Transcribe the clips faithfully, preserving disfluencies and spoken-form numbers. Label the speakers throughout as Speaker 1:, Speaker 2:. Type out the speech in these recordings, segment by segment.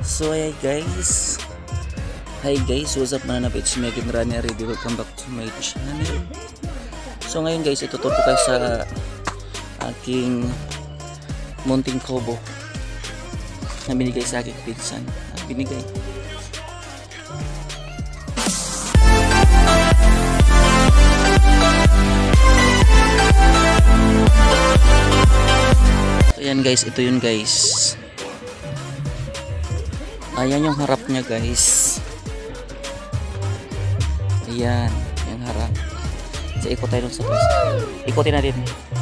Speaker 1: So hey guys, hi guys, what's up mga napits, Megan Rani ready, welcome back to my channel. So ngayon guys, ituturo ko kayo sa aking munting kobo na binigay sa aking pinsan. Ah, binigay. So yan guys, ito yun guys. Ayan yung harap niya guys. Ayan, yung harap. So ikot tayo dun sa place. Ikotin natin.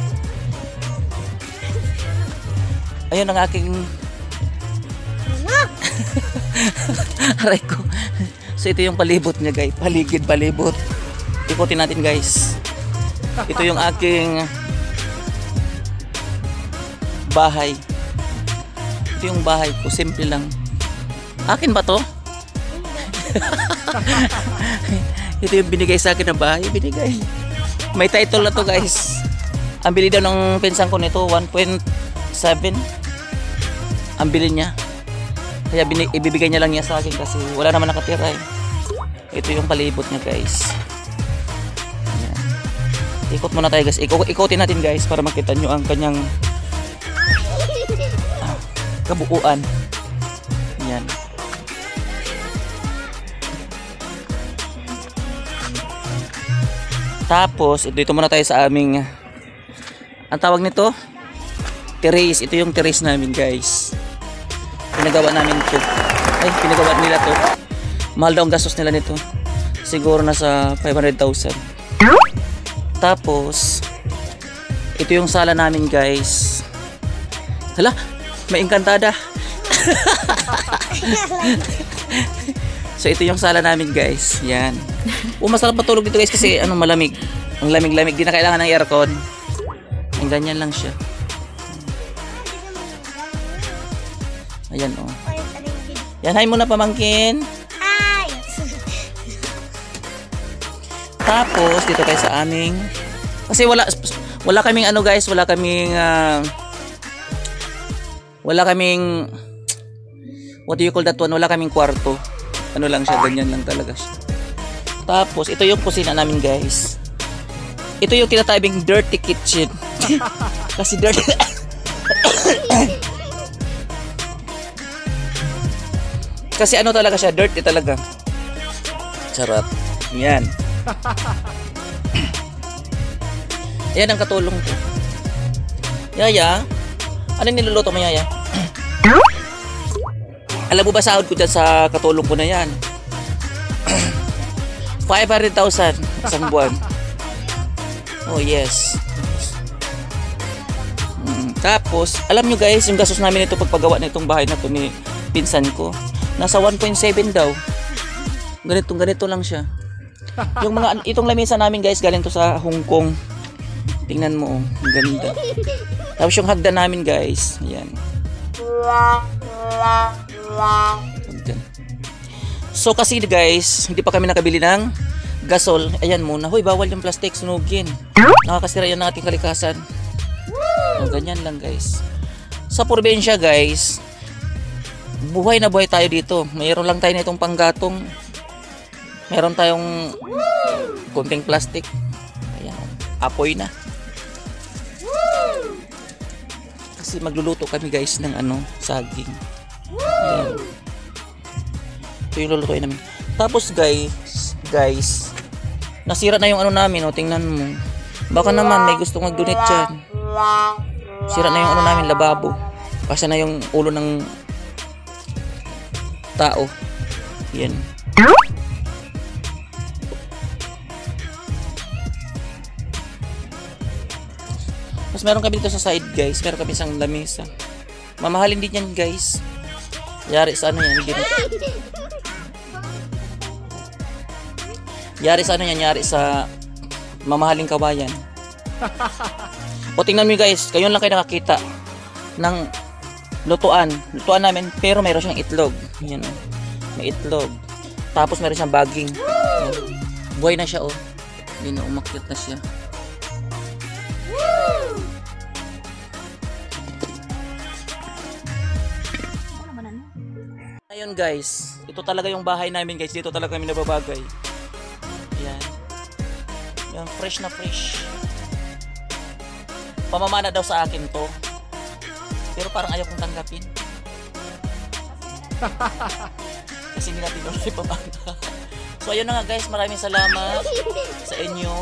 Speaker 1: Ayun ang aking aray ko. So ito yung palibot niya guys. Paligid, palibot. Ikotin natin guys. Ito yung aking bahay. Ito yung bahay ko. Simple lang. Akin ba to? Ito yung binigay sa akin na bahay. Binigay. May title na to guys. Ang bili daw ng pinsan ko nito one point seven. Ang bili niya. Kaya ibibigay niya lang niya sa akin kasi wala naman nakatira eh. Ito yung palibot niya guys. Ayan. Ikot muna tayo guys. Iko ikotin natin guys para makita nyo ang kanyang ah, kabuuan. Ayan. Tapos, dito muna tayo sa aming ang tawag nito terrace. Ito yung terrace namin guys. Pinagawa namin to. Ay, pinagawa nila to. Mahal daw ang gastos nila nito. Siguro nasa five hundred thousand. Tapos, ito yung sala namin guys. Hala, may engkantada. So ito yung sala namin guys. Yan. O masarap matulog dito guys kasi ano, malamig. Ang lamig-lamig, di na kailangan ng aircon. Ang ganyan lang siya. Ayan o. Oh. Yan, hi muna pamangkin. Hi. Tapos dito tayo sa aming kasi wala wala kaming ano guys, wala kaming uh, wala kaming what do you call that one? Wala kaming kwarto. Ano lang siya, ganyan lang talaga siya. Tapos, ito yung kusina namin guys. Ito yung tinatabing dirty kitchen. Kasi dirty. Kasi ano talaga siya, dirty talaga. Charot. Yan. Yan ang katulong ko. Yaya, ano niluluto mo Yaya? Alam mo ba sahod ko dyan sa katulong ko na yan? five hundred thousand isang buwan. Oh yes. Mm, tapos, alam nyo guys, yung gastos namin ito pagpagawa na itong bahay na to ni pinsan ko. Nasa one point seven daw. Ganito, ganito lang siya. Yung mga, itong lamesa namin guys, galing to sa Hong Kong. Tingnan mo, oh, ang ganda. Tapos yung hagdan namin guys, ayan. So kasi guys, hindi pa kami nakabili ng gasol. Ayan muna. Hoy, bawal yung plastic, sunugin. Nakakasira yan ng ating kalikasan. O, ganyan lang guys. Sa probinsya guys, buhay na buhay tayo dito. Mayroon lang tayo nitong panggatong. Meron tayong konting plastic. Ayan, apoy na. Kasi magluluto kami guys ng ano, saging. Ayan. Ito yung lulutuin namin. Tapos guys, guys, nasira na yung ano namin, o tingnan mo. Baka naman may gustong mag-donate dyan. Sira na yung ano namin, lababo. Kasi na yung ulo ng tao. Yan. Tapos meron kami dito sa side guys, meron kami isang lamesa. Mamahalin din yan guys. Yari sa ano yan, ganito. Yari sa ano yan, yari sa mamahaling kawayan. O tingnan mo guys, kayo lang kayo nakakita ng lutuan. Lutuan namin, pero mayroon siyang itlog. Yan o, may itlog. Tapos mayroon siyang baging. Yan. Buhay na siya o. Yan o, umakyat na siya. Ayun guys, ito talaga yung bahay namin guys. Dito talaga kami nababagay. Ayan. Yan, fresh na fresh. Pamamana daw sa akin to. Pero parang ayaw kong tanggapin. Kasi hindi natin ulit pamana. So ayun na nga guys, maraming salamat sa inyo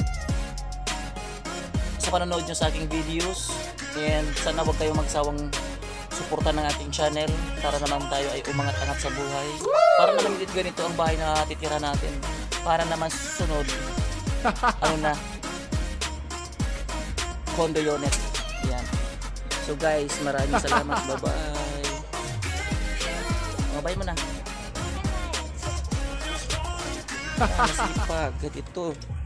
Speaker 1: sa panonood nyo sa aking videos. And sana wag kayong magsawang suporta ng ating channel para naman tayo ay umangat-angat sa buhay. Para naman dito ganito ang bahay na titira natin. Para naman susunod, ano na, condo unit. Yan. So guys, maraming salamat. Bye-bye. Mabay mo na. Ah, masipag. Ganito.